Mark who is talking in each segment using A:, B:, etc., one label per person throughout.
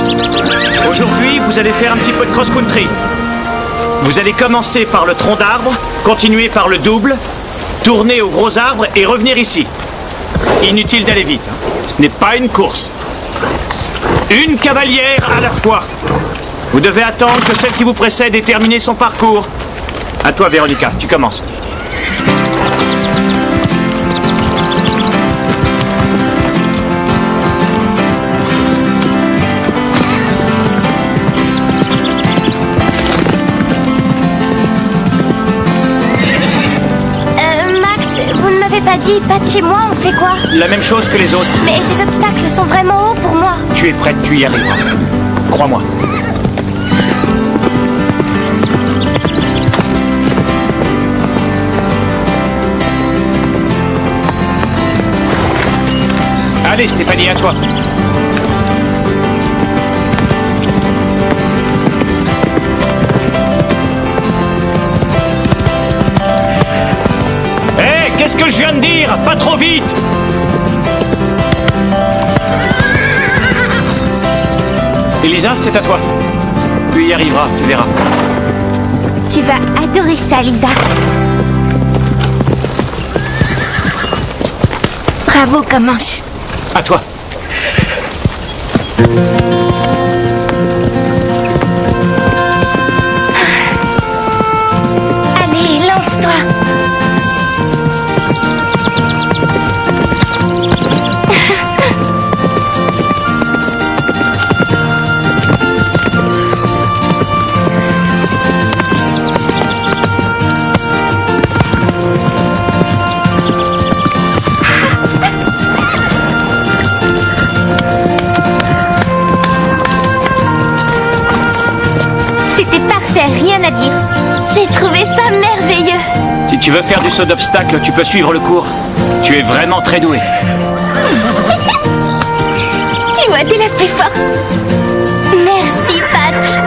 A: Aujourd'hui, vous allez faire un petit peu de cross-country. Vous allez commencer par le tronc d'arbre, continuer par le double, tourner au gros arbre et revenir ici. Inutile d'aller vite, hein. Ce n'est pas une course. Une cavalière à la fois. Vous devez attendre que celle qui vous précède ait terminé son parcours. À toi, Véronica, tu commences.
B: Pas dit, pas de chez moi, on fait quoi?
A: La même chose que les autres.
B: Mais ces obstacles sont vraiment hauts pour moi.
A: Tu es prête, tu y arriveras. Crois-moi. Allez, Stéphanie, à toi. Qu'est-ce que je viens de dire? Pas trop vite! Elisa, c'est à toi. Tu y arriveras, tu verras.
B: Tu vas adorer ça, Lisa. Bravo, Comanche.
A: À toi.
B: Allez, lance-toi. Rien à dire. J'ai trouvé ça merveilleux.
A: Si tu veux faire du saut d'obstacle, tu peux suivre le cours. Tu es vraiment très douée.
B: Tu vois, t'es la plus forte. Merci, Patch.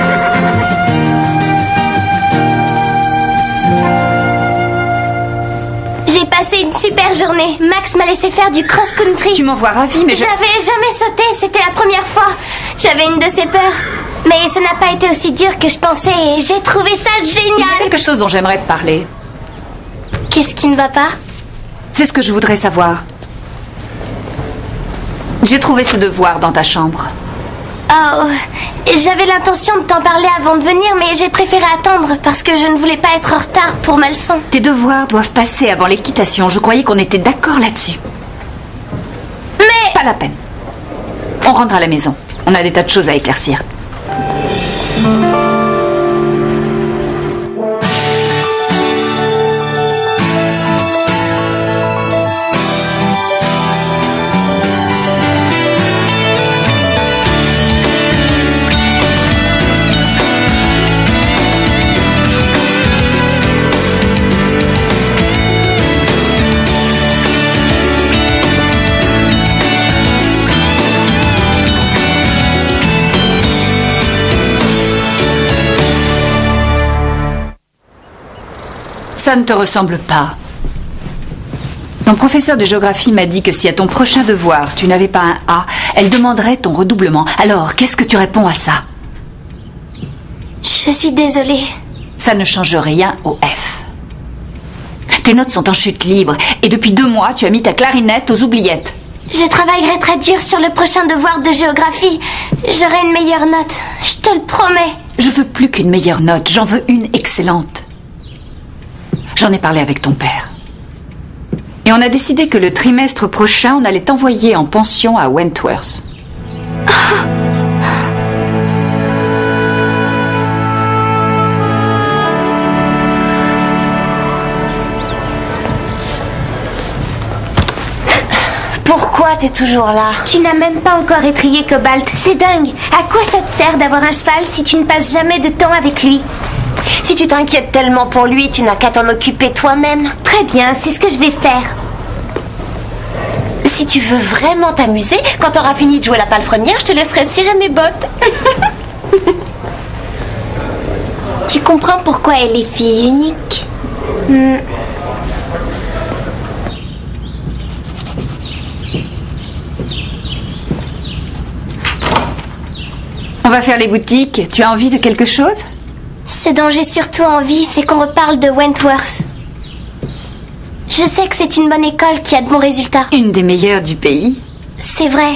B: J'ai passé une super journée. Max m'a laissé faire du cross-country.
C: Tu m'en vois ravie, mais
B: J'avais jamais sauté, c'était la première fois. J'avais une de ces peurs. Mais ça n'a pas été aussi dur que je pensais et j'ai trouvé ça génial.
C: Il y a quelque chose dont j'aimerais te parler.
B: Qu'est-ce qui ne va pas?
C: C'est ce que je voudrais savoir. J'ai trouvé ce devoir dans ta chambre.
B: Oh, j'avais l'intention de t'en parler avant de venir, mais j'ai préféré attendre parce que je ne voulais pas être en retard pour ma leçon.
C: Tes devoirs doivent passer avant l'équitation. Je croyais qu'on était d'accord là-dessus.
B: Mais...
C: Pas la peine. On rentre à la maison. On a des tas de choses à éclaircir. Ça ne te ressemble pas. Ton professeur de géographie m'a dit que si à ton prochain devoir tu n'avais pas un A, elle demanderait ton redoublement. Alors, qu'est-ce que tu réponds à ça?
B: Je suis désolée.
C: Ça ne change rien au F. Tes notes sont en chute libre et depuis 2 mois, tu as mis ta clarinette aux oubliettes.
B: Je travaillerai très dur sur le prochain devoir de géographie. J'aurai une meilleure note. Je te le promets.
C: Je veux plus qu'une meilleure note. J'en veux une excellente. J'en ai parlé avec ton père. Et on a décidé que le trimestre prochain, on allait t'envoyer en pension à Wentworth.
B: Pourquoi t'es toujours là? Tu n'as même pas encore étrillé Cobalt. C'est dingue. À quoi ça te sert d'avoir un cheval si tu ne passes jamais de temps avec lui? Si tu t'inquiètes tellement pour lui, tu n'as qu'à t'en occuper toi-même. Très bien, c'est ce que je vais faire. Si tu veux vraiment t'amuser, quand t'auras fini de jouer la palefrenière, je te laisserai cirer mes bottes. Tu comprends pourquoi elle est fille unique?
C: On va faire les boutiques. Tu as envie de quelque chose?
B: Ce dont j'ai surtout envie, c'est qu'on reparle de Wentworth. Je sais que c'est une bonne école qui a de bons résultats.
C: Une des meilleures du pays.
B: C'est vrai.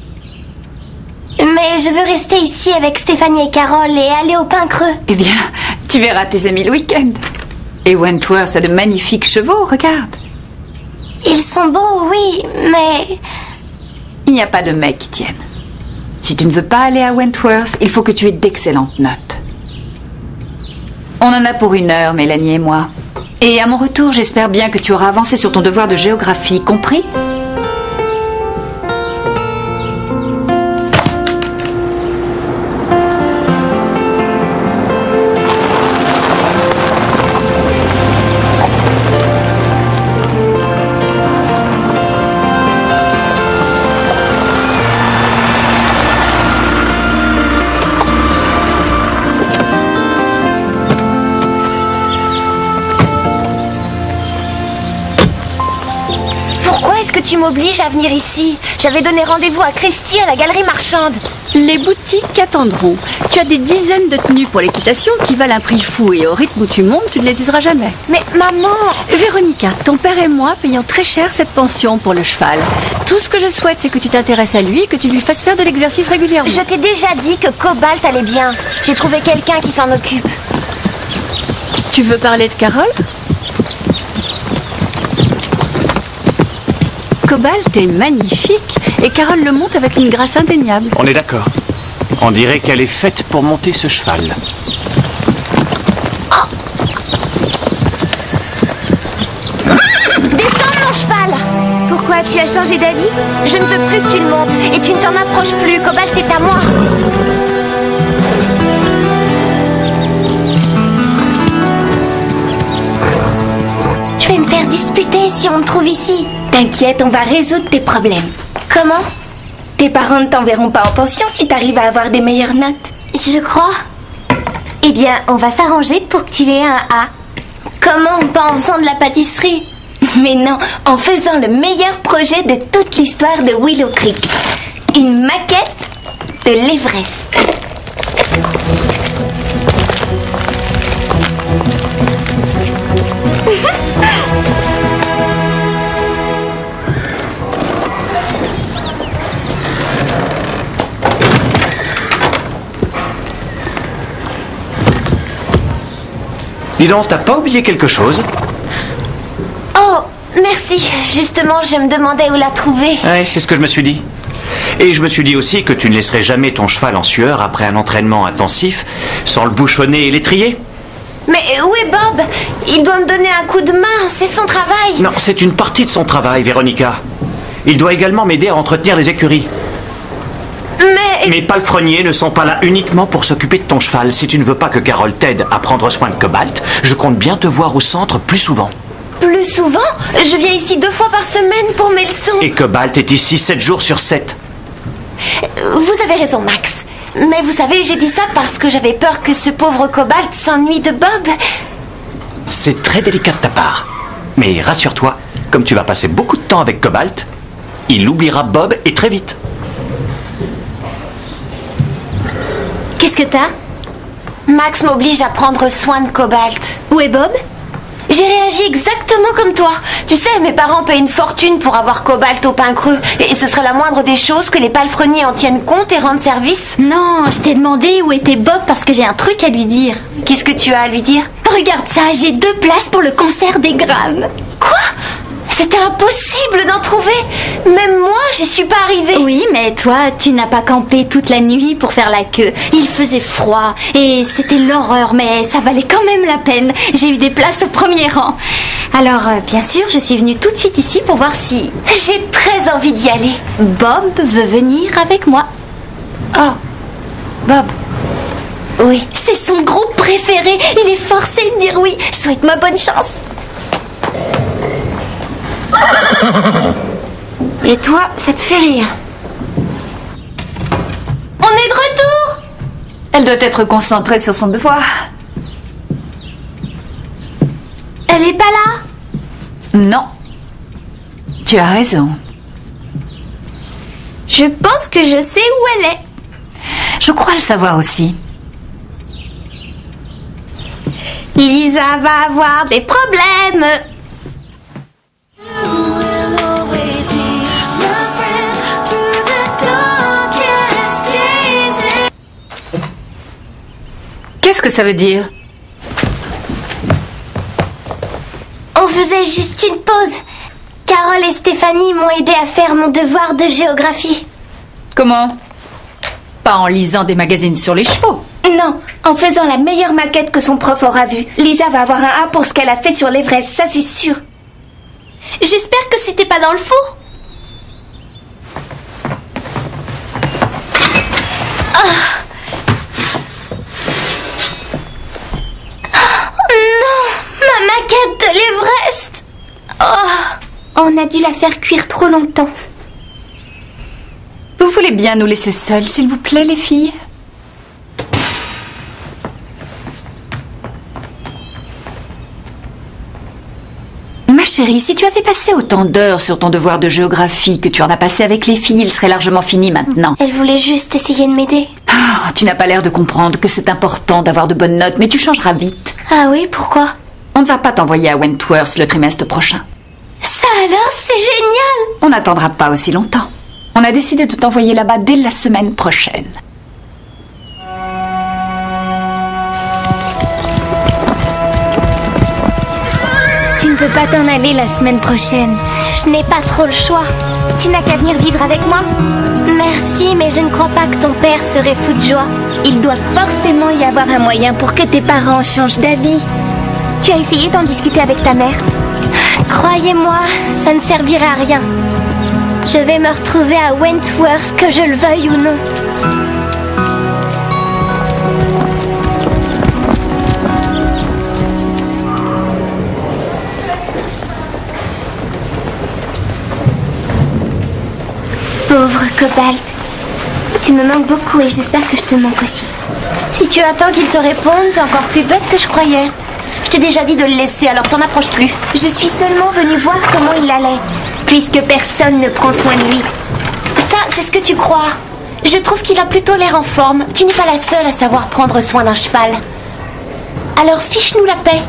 B: Mais je veux rester ici avec Stéphanie et Carole et aller au Pin Creux.
C: Eh bien, tu verras tes amis le week-end. Et Wentworth a de magnifiques chevaux, regarde.
B: Ils sont beaux, oui, mais...
C: Il n'y a pas de mecs qui tiennent. Si tu ne veux pas aller à Wentworth, il faut que tu aies d'excellentes notes. On en a pour 1 heure, Mélanie et moi. Et à mon retour, j'espère bien que tu auras avancé sur ton devoir de géographie, compris?
B: Tu m'obliges à venir ici. J'avais donné rendez-vous à Christy à la galerie marchande.
D: Les boutiques attendront. Tu as des dizaines de tenues pour l'équitation qui valent un prix fou et au rythme où tu montes, tu ne les useras jamais.
B: Mais maman...
D: Véronica, ton père et moi payons très cher cette pension pour le cheval. Tout ce que je souhaite, c'est que tu t'intéresses à lui et que tu lui fasses faire de l'exercice régulièrement.
B: Je t'ai déjà dit que Cobalt allait bien. J'ai trouvé quelqu'un qui s'en occupe.
D: Tu veux parler de Carole ? Cobalt est magnifique et Carole le monte avec une grâce indéniable.
A: On est d'accord. On dirait qu'elle est faite pour monter ce cheval.
B: Oh. Descends mon cheval! Pourquoi tu as changé d'avis? Je ne veux plus que tu le montes et tu ne t'en approches plus. Cobalt est à moi. Je vais me faire disputer si on me trouve ici.
E: T'inquiète, on va résoudre tes problèmes.
B: Comment?
E: Tes parents ne t'enverront pas en pension si t'arrives à avoir des meilleures notes.
B: Je crois. Eh bien, on va s'arranger pour que tu aies un A. Comment? Pas en faisant de la pâtisserie?
E: Mais non, en faisant le meilleur projet de toute l'histoire de Willow Creek. Une maquette de l'Everest.
A: Dis donc, t'as pas oublié quelque chose?
B: Oh, merci. Justement, je me demandais où la trouver.
A: Ouais, c'est ce que je me suis dit. Et je me suis dit aussi que tu ne laisserais jamais ton cheval en sueur après un entraînement intensif, sans le bouchonner et l'étrier.
B: Mais où est Bob? Il doit me donner un coup de main, c'est son travail.
A: Non, c'est une partie de son travail, Véronica. Il doit également m'aider à entretenir les écuries.
B: Mais...
A: Mes palefreniers ne sont pas là uniquement pour s'occuper de ton cheval. Si tu ne veux pas que Carole t'aide à prendre soin de Cobalt, je compte bien te voir au centre plus souvent.
B: Plus souvent? Je viens ici 2 fois par semaine pour mes leçons.
A: Et Cobalt est ici 7 jours sur 7.
B: Vous avez raison, Max. Mais vous savez, j'ai dit ça parce que j'avais peur que ce pauvre Cobalt s'ennuie de Bob.
A: C'est très délicat de ta part. Mais rassure-toi, comme tu vas passer beaucoup de temps avec Cobalt, il oubliera Bob et très vite.
B: Qu'est-ce que t'as? Max m'oblige à prendre soin de Cobalt. Où est Bob? J'ai réagi exactement comme toi. Tu sais, mes parents payent une fortune pour avoir Cobalt au Pin Creux. Et ce serait la moindre des choses que les palefreniers en tiennent compte et rendent service.
F: Non, je t'ai demandé où était Bob parce que j'ai un truc à lui dire.
B: Qu'est-ce que tu as à lui dire?
F: Regarde ça, j'ai 2 places pour le concert des Grammes.
B: Quoi? C'était impossible d'en trouver. Même moi, j'y suis pas arrivée.
F: Oui, mais toi, tu n'as pas campé toute la nuit pour faire la queue. Il faisait froid et c'était l'horreur, mais ça valait quand même la peine. J'ai eu des places au premier rang. Alors, bien sûr, je suis venue tout de suite ici pour voir si...
B: J'ai très envie d'y aller.
F: Bob veut venir avec moi.
B: Oh, Bob. Oui.
F: C'est son groupe préféré. Il est forcé de dire oui. Souhaite-moi bonne chance.
B: Et toi, ça te fait rire? On est de retour!
C: Elle doit être concentrée sur son devoir.
F: Elle est pas là?
C: Non. Tu as raison.
F: Je pense que je sais où elle est.
C: Je crois le savoir aussi.
B: Lisa va avoir des problèmes.
C: Qu'est-ce que ça veut dire?
B: On faisait juste une pause. Carole et Stéphanie m'ont aidé à faire mon devoir de géographie.
C: Comment? Pas en lisant des magazines sur les chevaux.
E: Non, en faisant la meilleure maquette que son prof aura vue. Lisa va avoir un A pour ce qu'elle a fait sur l'Everest, ça c'est sûr.
B: J'espère que c'était pas dans le four. Non, ma maquette de l'Everest. On a dû la faire cuire trop longtemps.
C: Vous voulez bien nous laisser seuls, s'il vous plaît, les filles? Ma chérie, si tu avais passé autant d'heures sur ton devoir de géographie que tu en as passé avec les filles, il serait largement fini maintenant.
B: Elle voulait juste essayer de m'aider.
C: Ah, tu n'as pas l'air de comprendre que c'est important d'avoir de bonnes notes, mais tu changeras vite.
B: Ah oui, pourquoi?
C: On ne va pas t'envoyer à Wentworth le trimestre prochain.
B: Ça alors, c'est génial!
C: On n'attendra pas aussi longtemps. On a décidé de t'envoyer là-bas dès la semaine prochaine.
E: Tu ne peux pas t'en aller la semaine prochaine.
B: Je n'ai pas trop le choix.
E: Tu n'as qu'à venir vivre avec moi.
B: Merci, mais je ne crois pas que ton père serait fou de joie.
E: Il doit forcément y avoir un moyen pour que tes parents changent d'avis. Tu as essayé d'en discuter avec ta mère?
B: Croyez-moi, ça ne servirait à rien. Je vais me retrouver à Wentworth, que je le veuille ou non. Pauvre Cobalt. Tu me manques beaucoup et j'espère que je te manque aussi. Si tu attends qu'il te réponde, t'es encore plus bête que je croyais. Je t'ai déjà dit de le laisser, alors t'en approches plus.
E: Je suis seulement venue voir comment il allait, puisque personne ne prend soin de lui.
B: Ça, c'est ce que tu crois. Je trouve qu'il a plutôt l'air en forme. Tu n'es pas la seule à savoir prendre soin d'un cheval. Alors fiche-nous la paix.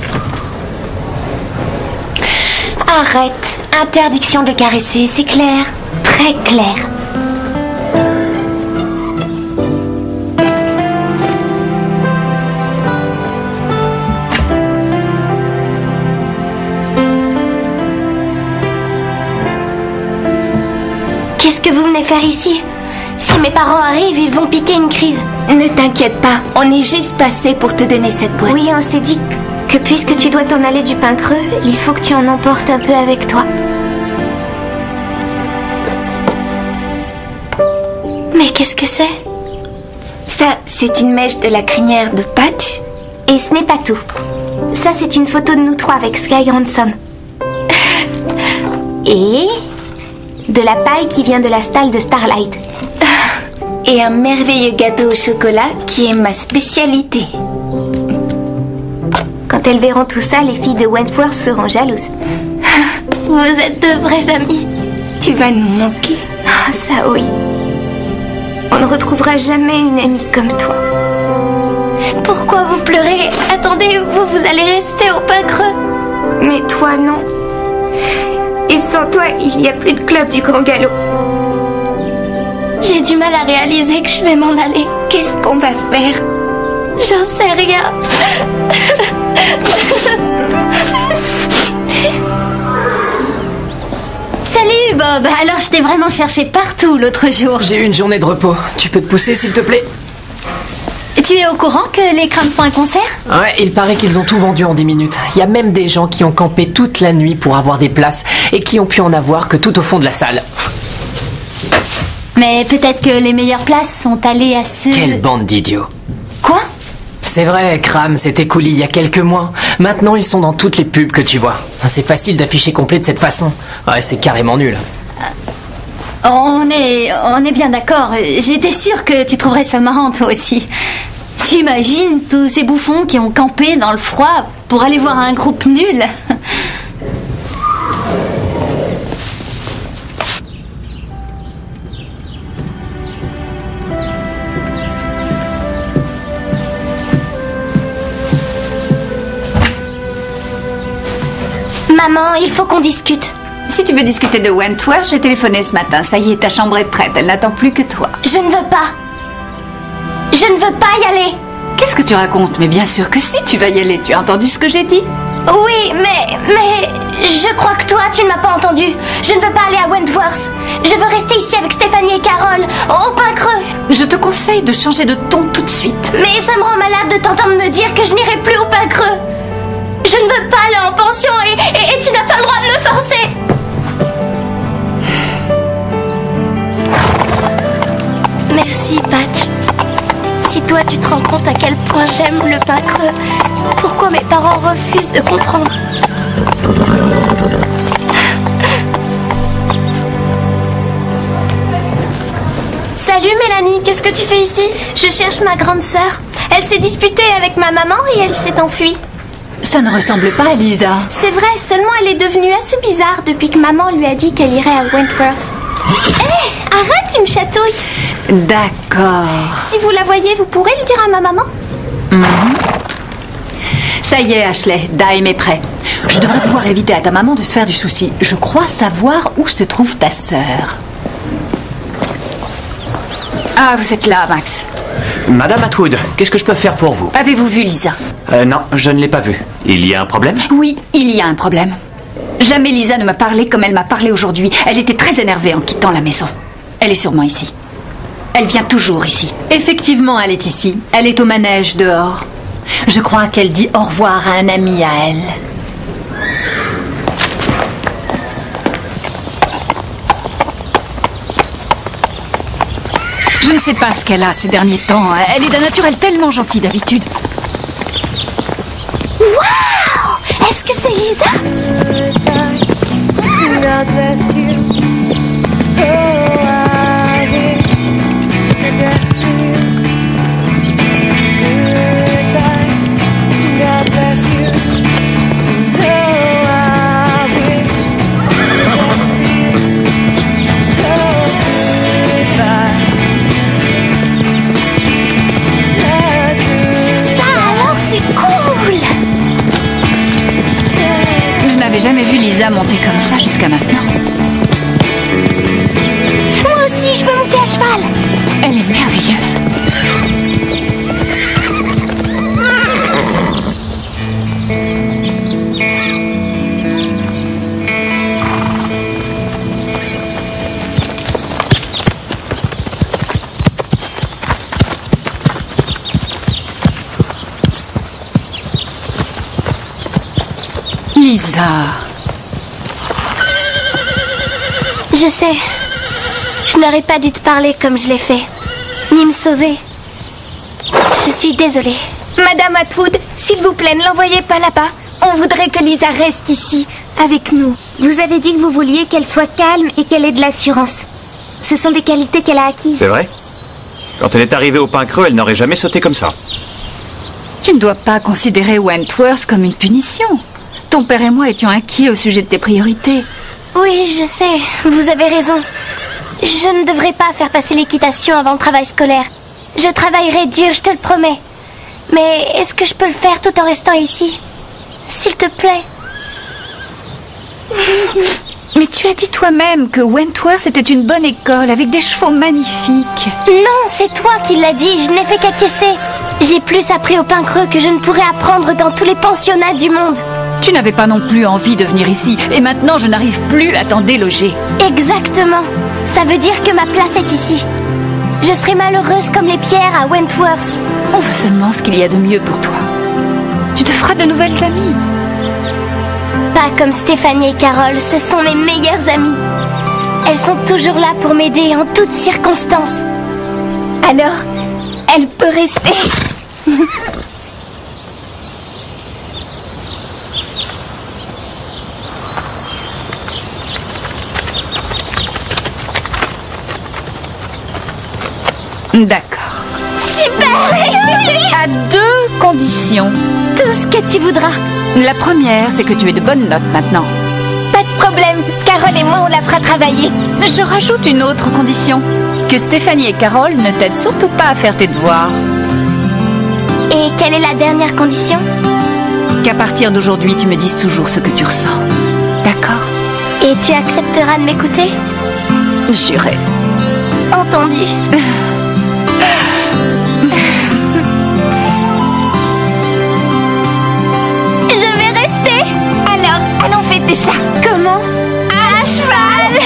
B: Arrête. Interdiction de le caresser, c'est clair. Très clair. Qu'est-ce que vous venez faire ici? Si mes parents arrivent, ils vont piquer une crise.
E: Ne t'inquiète pas, on est juste passé pour te donner cette boîte.
B: Oui, on s'est dit que puisque tu dois t'en aller du pain creux, il faut que tu en emportes un peu avec toi. Mais qu'est-ce que c'est?
E: Ça, c'est une mèche de la crinière de Patch.
B: Et ce n'est pas tout. Ça, c'est une photo de nous trois avec Sky Ransom. Et de la paille qui vient de la stalle de Starlight.
E: Et un merveilleux gâteau au chocolat qui est ma spécialité.
B: Quand elles verront tout ça, les filles de Wentworth seront jalouses. Vous êtes de vrais amis.
E: Tu vas nous manquer.
B: Ah, ça oui. On ne retrouvera jamais une amie comme toi. Pourquoi vous pleurez? Attendez, vous allez rester au pain creux.
E: Mais toi, non. Et sans toi, il n'y a plus de club du Grand Galop.
B: J'ai du mal à réaliser que je vais m'en aller.
E: Qu'est-ce qu'on va faire?
B: J'en sais rien. Salut Bob. Alors je t'ai vraiment cherché partout l'autre jour.
G: J'ai eu une journée de repos. Tu peux te pousser s'il te plaît?
B: Tu es au courant que les Crânes font un concert?
G: Ouais, il paraît qu'ils ont tout vendu en 10 minutes. Il y a même des gens qui ont campé toute la nuit pour avoir des places et qui ont pu en avoir que tout au fond de la salle.
B: Mais peut-être que les meilleures places sont allées à ceux...
G: Quelle bande d'idiots.
B: Quoi?
G: C'est vrai, Cram s'est écoulé il y a quelques mois. Maintenant, ils sont dans toutes les pubs que tu vois. C'est facile d'afficher complet de cette façon. Ouais, c'est carrément nul.
B: On est bien d'accord. J'étais sûre que tu trouverais ça marrant, toi aussi. Tu imagines tous ces bouffons qui ont campé dans le froid pour aller voir un groupe nul? Maman, il faut qu'on discute.
C: Si tu veux discuter de Wentworth, j'ai téléphoné ce matin. Ça y est, ta chambre est prête. Elle n'attend plus que toi.
B: Je ne veux pas. Je ne veux pas y aller.
C: Qu'est-ce que tu racontes? Mais bien sûr que si, tu vas y aller. Tu as entendu ce que j'ai dit?
B: Oui, mais... Je crois que toi, tu ne m'as pas entendu. Je ne veux pas aller à Wentworth. Je veux rester ici avec Stéphanie et Carole, au Pin Creux.
C: Je te conseille de changer de ton tout de suite.
B: Mais ça me rend malade de t'entendre me dire que je n'irai plus au Pin Creux. Je ne veux pas aller en pension et tu n'as pas le droit de me forcer. Merci, Patch. Si toi, tu te rends compte à quel point j'aime le Pin Creux, pourquoi mes parents refusent de comprendre? Salut Mélanie, qu'est-ce que tu fais ici? Je cherche ma grande sœur. Elle s'est disputée avec ma maman et elle s'est enfuie.
D: Ça ne ressemble pas à Lisa.
B: C'est vrai, seulement elle est devenue assez bizarre depuis que maman lui a dit qu'elle irait à Wentworth. Hé, arrête, tu me chatouilles.
D: D'accord.
B: Si vous la voyez, vous pourrez le dire à ma maman?
D: Ça y est, Ashley, Dime est prêt. Je devrais pouvoir éviter à ta maman de se faire du souci. Je crois savoir où se trouve ta sœur.
C: Ah, vous êtes là, Max.
A: Madame Atwood, qu'est-ce que je peux faire pour vous?
C: Avez-vous vu Lisa?
A: Non, je ne l'ai pas vue. Il y a un problème?
C: Oui, il y a un problème. Jamais Lisa ne m'a parlé comme elle m'a parlé aujourd'hui. Elle était très énervée en quittant la maison. Elle est sûrement ici. Elle vient toujours ici.
D: Effectivement, elle est ici. Elle est au manège dehors. Je crois qu'elle dit au revoir à un ami à elle.
C: Je ne sais pas ce qu'elle a ces derniers temps. Elle est d'un naturel tellement gentil d'habitude.
B: Waouh! Est-ce que c'est Lisa?
C: Je n'avais jamais vu Lisa monter comme ça jusqu'à maintenant.
B: Moi aussi, je veux monter à cheval.
C: Elle est merveilleuse. Lisa.
B: Je sais. Je n'aurais pas dû te parler comme je l'ai fait. Ni me sauver. Je suis désolée.
E: Madame Atwood, s'il vous plaît, ne l'envoyez pas là-bas. On voudrait que Lisa reste ici, avec nous.
B: Vous avez dit que vous vouliez qu'elle soit calme et qu'elle ait de l'assurance. Ce sont des qualités qu'elle a acquises.
A: C'est vrai? Quand elle est arrivée au Pin Creux, elle n'aurait jamais sauté comme ça.
C: Tu ne dois pas considérer Wentworth comme une punition. Ton père et moi étions inquiets au sujet de tes priorités.
B: Oui, je sais. Vous avez raison. Je ne devrais pas faire passer l'équitation avant le travail scolaire. Je travaillerai dur, je te le promets. Mais est-ce que je peux le faire tout en restant ici? S'il te plaît.
C: Mais tu as dit toi-même que Wentworth était une bonne école avec des chevaux magnifiques.
B: Non, c'est toi qui l'as dit. Je n'ai fait qu'acquiescer. J'ai plus appris au Pin Creux que je ne pourrais apprendre dans tous les pensionnats du monde.
C: Tu n'avais pas non plus envie de venir ici. Et maintenant, je n'arrive plus à t'en déloger.
B: Exactement. Ça veut dire que ma place est ici. Je serai malheureuse comme les pierres à Wentworth.
C: On veut seulement ce qu'il y a de mieux pour toi. Tu te feras de nouvelles amies.
B: Pas comme Stéphanie et Carole, ce sont mes meilleures amies. Elles sont toujours là pour m'aider en toutes circonstances.
E: Alors, elle peut rester.
C: D'accord.
B: Super!
C: À 2 conditions.
B: Tout ce que tu voudras.
C: La première, c'est que tu aies de bonnes notes maintenant.
E: Pas de problème. Carole et moi, on la fera travailler.
C: Je rajoute une autre condition. Que Stéphanie et Carole ne t'aident surtout pas à faire tes devoirs.
B: Et quelle est la dernière condition?
C: Qu'à partir d'aujourd'hui, tu me dises toujours ce que tu ressens.
B: Et tu accepteras de m'écouter?
C: Juré.
B: Entendu. Je vais rester.
E: Alors, allons fêter ça.
B: Comment? À cheval.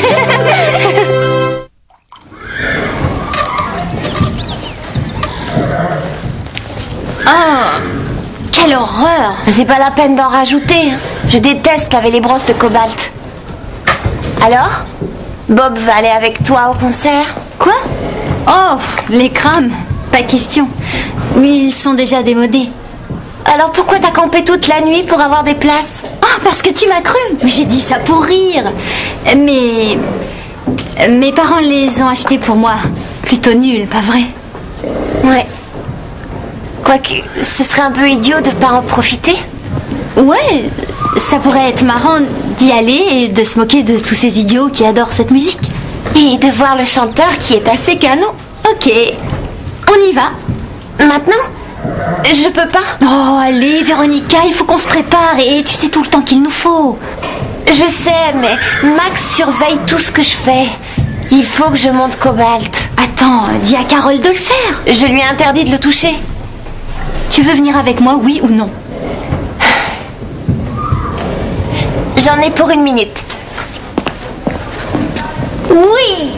F: Oh, quelle horreur!
B: C'est pas la peine d'en rajouter. Je déteste laver les brosses de cobalt. Alors? Bob va aller avec toi au concert?
F: Quoi? Oh, les crâmes, pas question. Ils sont déjà démodés.
B: Alors pourquoi t'as campé toute la nuit pour avoir des places?
F: Ah, parce que tu m'as cru. Mais j'ai dit ça pour rire. Mais mes parents les ont achetés pour moi. Plutôt nuls, pas vrai?
B: Ouais. Quoique, ce serait un peu idiot de pas en profiter.
F: Ouais, ça pourrait être marrant d'y aller et de se moquer de tous ces idiots qui adorent cette musique.
B: Et de voir le chanteur qui est assez canon.
F: Ok, on y va.
B: Maintenant? Je peux pas.
F: Oh, allez, Véronica, il faut qu'on se prépare et tu sais tout le temps qu'il nous faut.
B: Je sais, mais Max surveille tout ce que je fais. Il faut que je monte Cobalt.
F: Attends, dis à Carole de le faire.
B: Je lui ai interdit de le toucher.
F: Tu veux venir avec moi, oui ou non?
B: J'en ai pour 1 minute. Oui!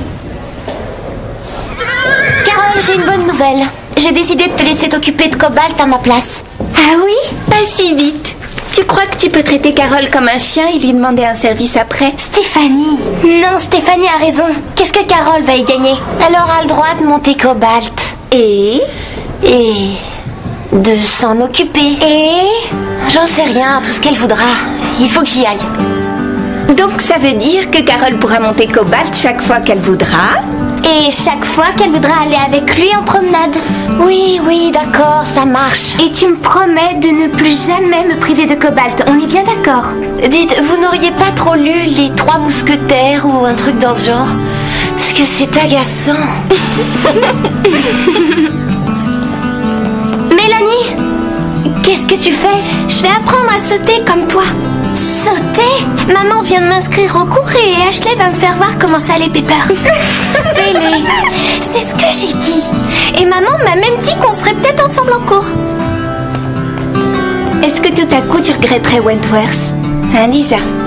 B: Carole, j'ai une bonne nouvelle. J'ai décidé de te laisser t'occuper de Cobalt à ma place.
E: Ah oui? Pas si vite. Tu crois que tu peux traiter Carole comme un chien et lui demander un service après?
B: Stéphanie!
F: Non, Stéphanie a raison. Qu'est-ce que Carole va y gagner?
B: Elle aura le droit de monter Cobalt.
E: Et
B: de s'en occuper. J'en sais rien, tout ce qu'elle voudra. Il faut que j'y aille.
E: donc ça veut dire que Carole pourra monter Cobalt chaque fois qu'elle voudra?
F: Et chaque fois qu'elle voudra aller avec lui en promenade.
B: Oui, d'accord, ça marche.
F: Et tu me promets de ne plus jamais me priver de Cobalt. On est bien d'accord?
B: Dites, vous n'auriez pas trop lu Les 3 mousquetaires ou un truc dans ce genre? Parce que c'est agaçant.
F: Mélanie, qu'est-ce que tu fais? Je vais apprendre à sauter comme toi. Sauter? Maman vient de m'inscrire au cours et Ashley va me faire voir comment ça allait, Pepper. C'est ce que j'ai dit. Et maman m'a même dit qu'on serait peut-être ensemble en cours.
E: Est-ce que tout à coup tu regretterais Wentworth? Hein, Lisa?